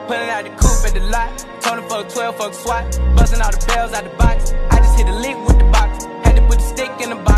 Pulling out the coupe at the lot. Tony fuck 12, fuck SWAT. Busting all the bells out the box. I just hit a lick with the box. Had to put the stick in the box.